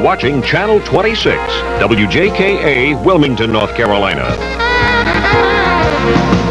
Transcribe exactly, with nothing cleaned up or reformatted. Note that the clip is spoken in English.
watching Channel twenty-six, W J K A, Wilmington, North Carolina.